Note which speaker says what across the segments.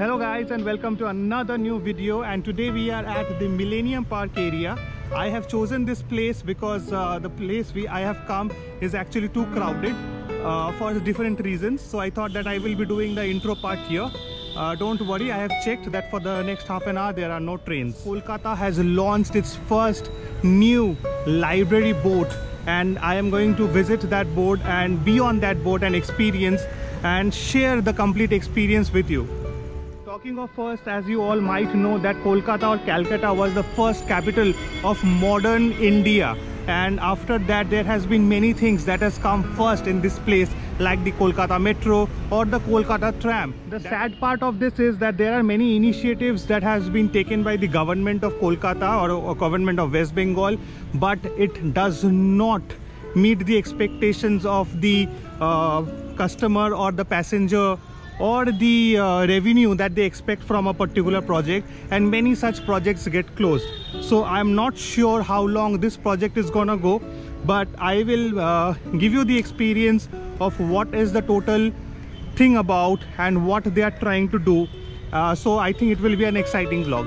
Speaker 1: Hello guys and welcome to another new video, and today we are at the Millennium Park area. I have chosen this place because the place I have come is actually too crowded for different reasons. So I thought that I will be doing the intro part here. Don't worry, I have checked that for the next half an hour there are no trains. Kolkata has launched its first new library boat, and I am going to visit that boat and be on that boat and experience and share the complete experience with you. Talking of first, as you all might know that Kolkata or Calcutta was the first capital of modern India, and after that there has been many things that has come first in this place, like the Kolkata Metro or the Kolkata tram. The sad part of this is that there are many initiatives that has been taken by the government of Kolkata or government of West Bengal, but it does not meet the expectations of the customer or the passenger or the revenue that they expect from a particular project, and many such projects get closed. So I'm not sure how long this project is gonna go, but I will give you the experience of what is the total thing about and what they are trying to do. So I think it will be an exciting vlog.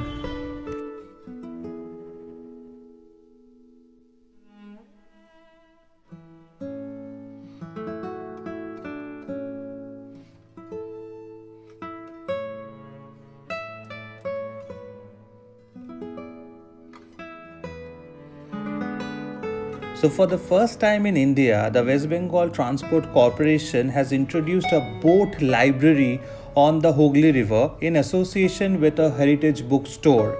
Speaker 2: So for the first time in India, the West Bengal Transport Corporation has introduced a boat library on the Hooghly River in association with a heritage bookstore.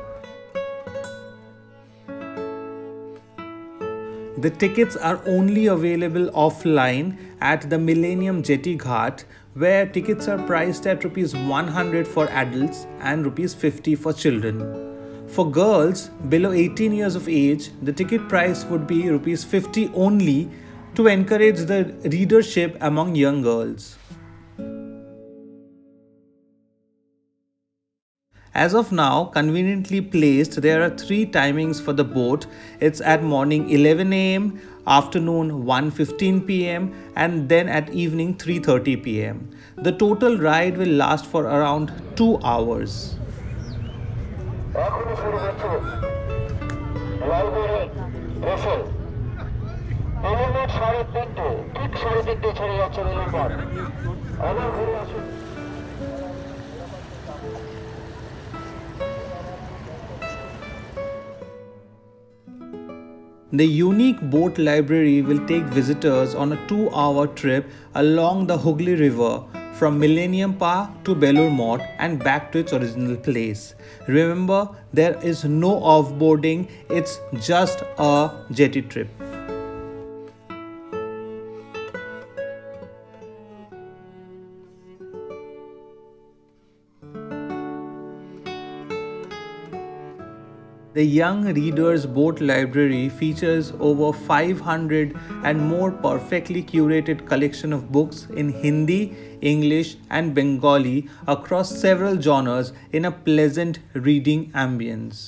Speaker 2: The tickets are only available offline at the Millennium Jetty Ghat, where tickets are priced at ₹100 for adults and ₹50 for children. For girls below 18 years of age, the ticket price would be ₹50 only to encourage the readership among young girls. As of now, conveniently placed, there are 3 timings for the boat. It's at morning 11 AM, afternoon 1:15 PM, and then at evening 3:30 PM. The total ride will last for around 2 hours. The unique boat library will take visitors on a 2-hour trip along the Hooghly River from Millennium Park to Belur Mott and back to its original place. Remember, there is no offboarding, it's just a jetty trip. The Young Readers Boat Library features over 500 and more perfectly curated collection of books in Hindi, English and Bengali across several genres in a pleasant reading ambience.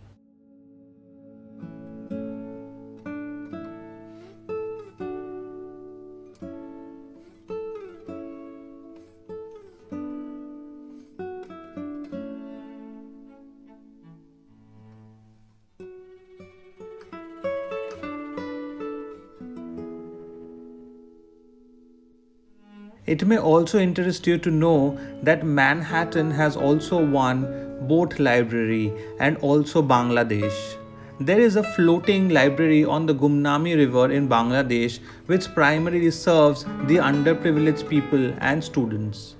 Speaker 2: It may also interest you to know that Manhattan has also one boat library, and also Bangladesh. There is a floating library on the Gumnami River in Bangladesh, which primarily serves the underprivileged people and students.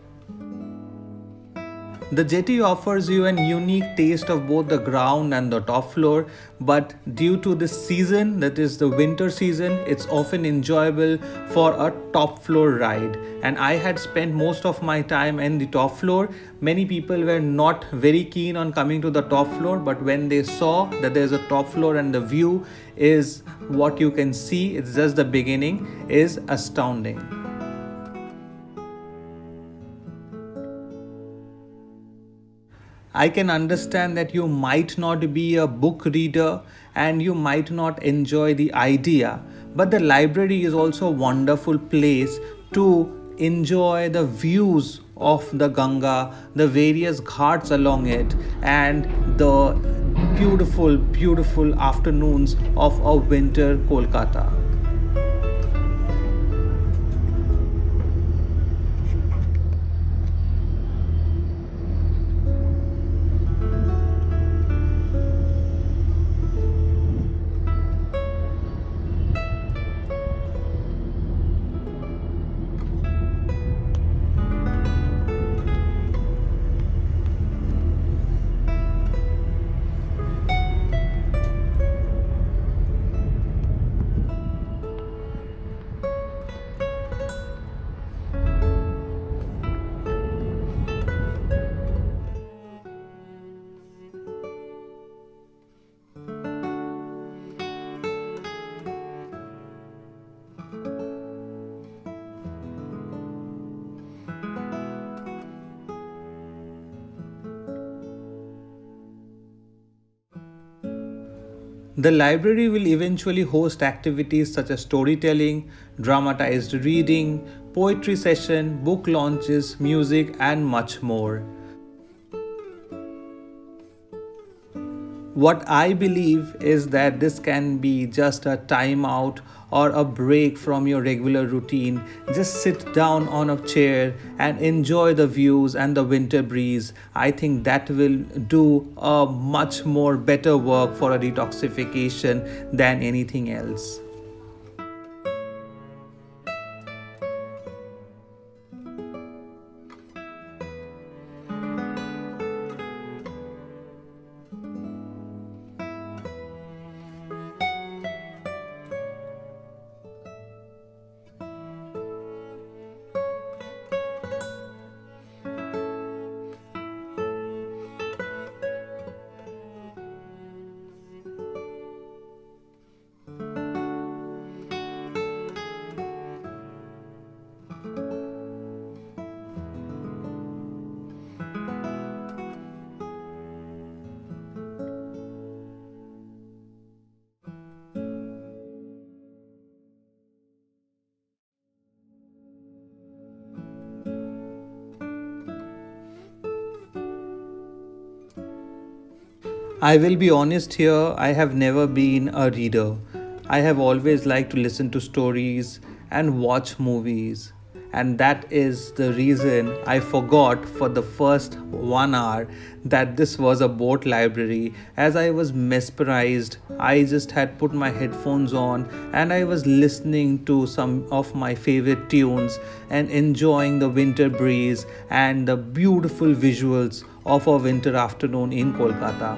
Speaker 2: The jetty offers you an unique taste of both the ground and the top floor, but due to the season, that is the winter season, it's often enjoyable for a top floor ride. And I had spent most of my time in the top floor. Many people were not very keen on coming to the top floor, but when they saw that there's a top floor and the view is what you can see, it's just the beginning, is astounding. I can understand that you might not be a book reader and you might not enjoy the idea, but the library is also a wonderful place to enjoy the views of the Ganga, the various ghats along it, and the beautiful, beautiful afternoons of a winter Kolkata. The library will eventually host activities such as storytelling, dramatized reading, poetry session, book launches, music, and much more. What I believe is that this can be just a time out or a break from your regular routine. Just sit down on a chair and enjoy the views and the winter breeze. I think that will do a much more better work for a detoxification than anything else. I will be honest here, I have never been a reader. I have always liked to listen to stories and watch movies. And that is the reason I forgot for the first 1 hour that this was a boat library. As I was mesmerized, I just had put my headphones on and I was listening to some of my favorite tunes and enjoying the winter breeze and the beautiful visuals of a winter afternoon in Kolkata.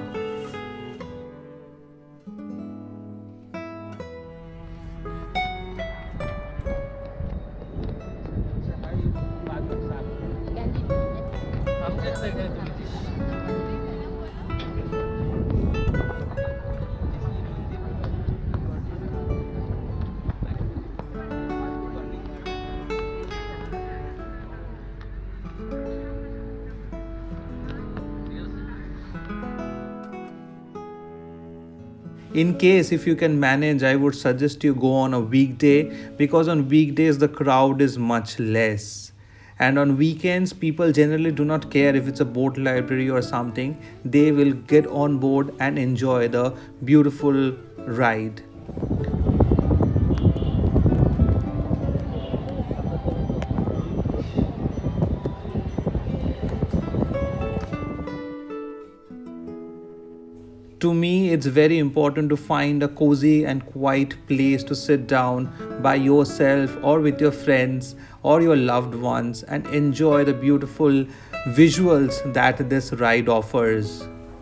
Speaker 2: In case if you can manage, I would suggest you go on a weekday because on weekdays the crowd is much less. And on weekends, people generally do not care if it's a boat library or something. They will get on board and enjoy the beautiful ride. To me, it's very important to find a cozy and quiet place to sit down by yourself or with your friends or your loved ones and enjoy the beautiful visuals that this ride offers.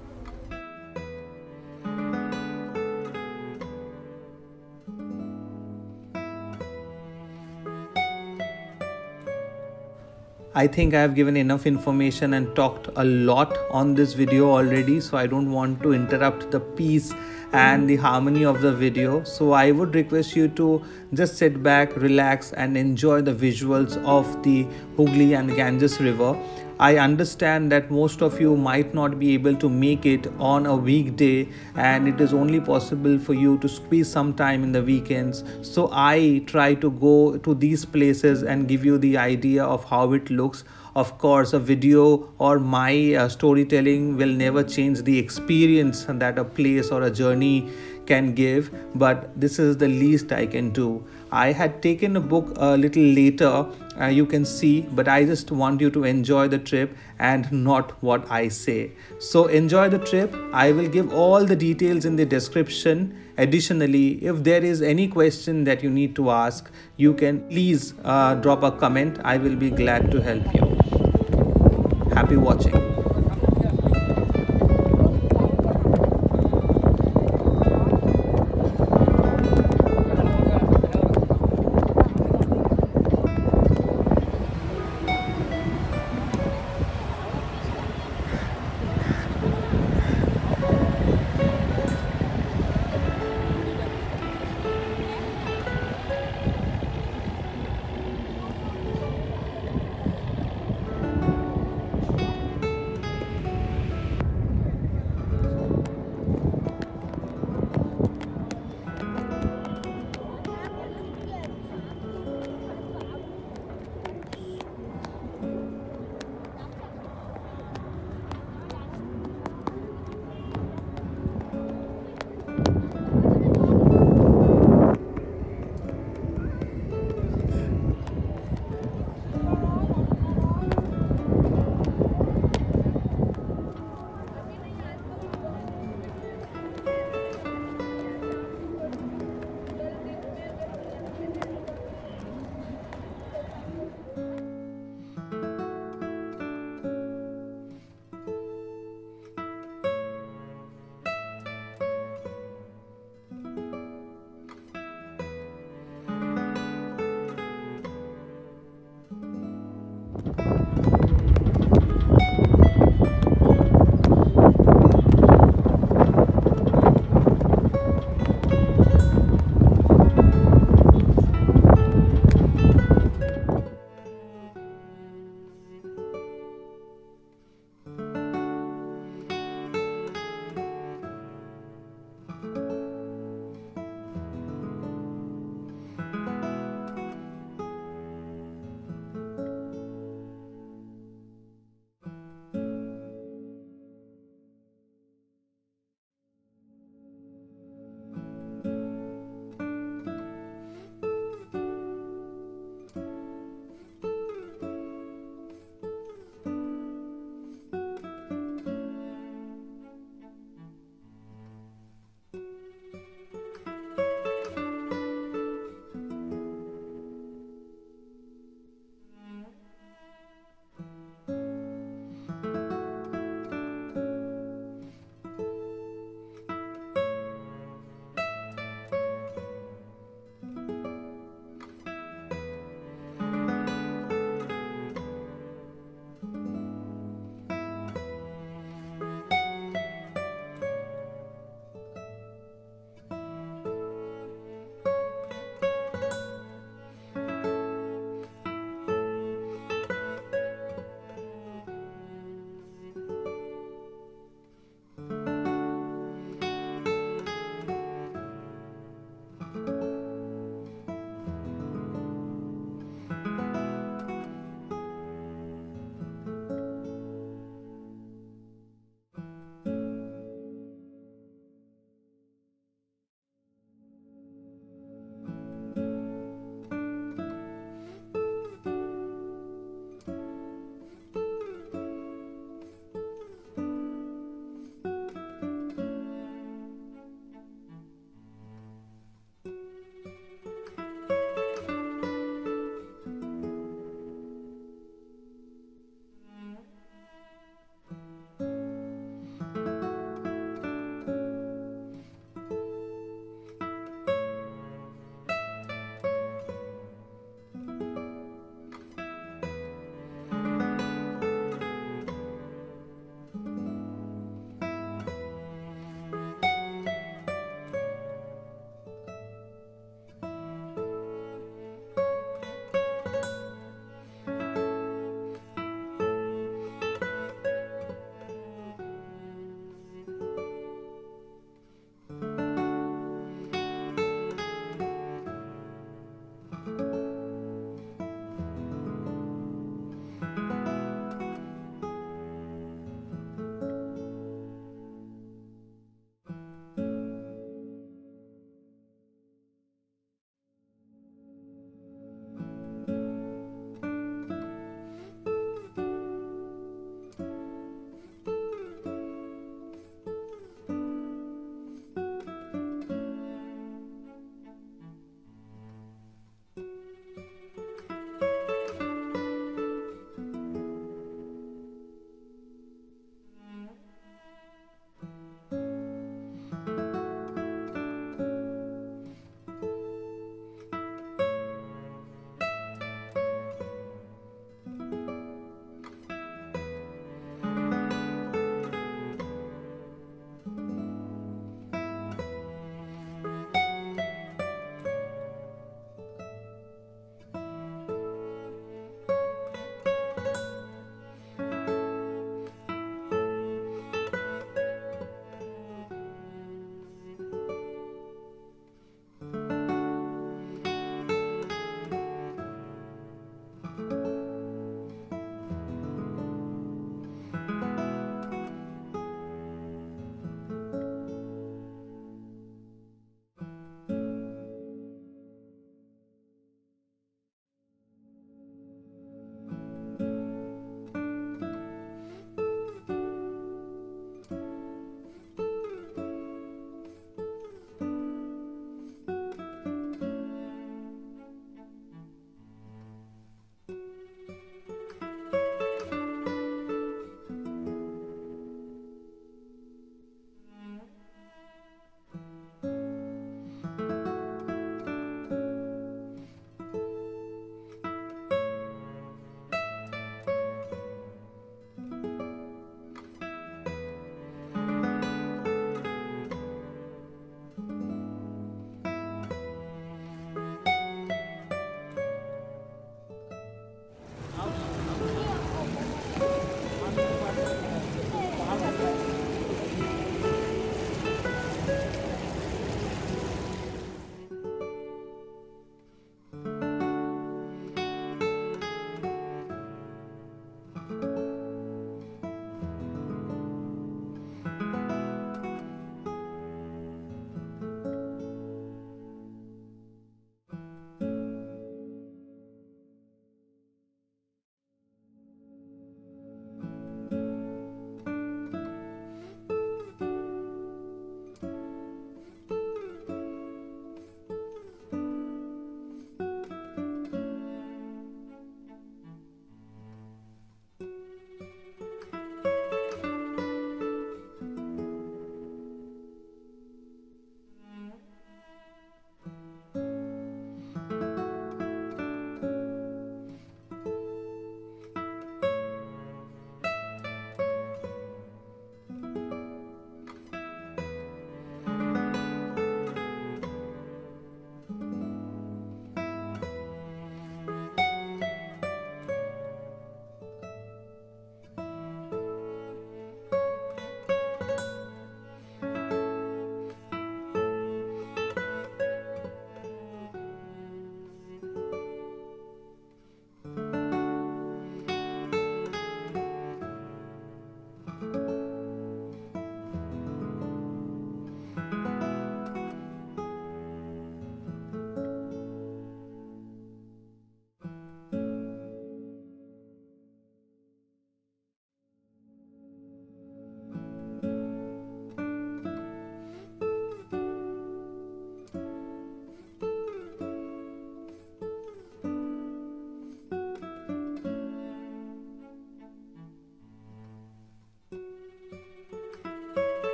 Speaker 2: I think I have given enough information and talked a lot on this video already, so I don't want to interrupt the peace and the harmony of the video. So I would request you to just sit back, relax and enjoy the visuals of the Hooghly and Ganges River. I understand that most of you might not be able to make it on a weekday and it is only possible for you to squeeze some time in the weekends. So I try to go to these places and give you the idea of how it looks. Of course, a video or my storytelling will never change the experience that a place or a journey can give, but this is the least I can do. I had taken a book a little later, you can see, but I just want you to enjoy the trip and not what I say. So enjoy the trip. I will give all the details in the description. Additionally, if there is any question that you need to ask, you can please drop a comment. I will be glad to help you. Happy watching.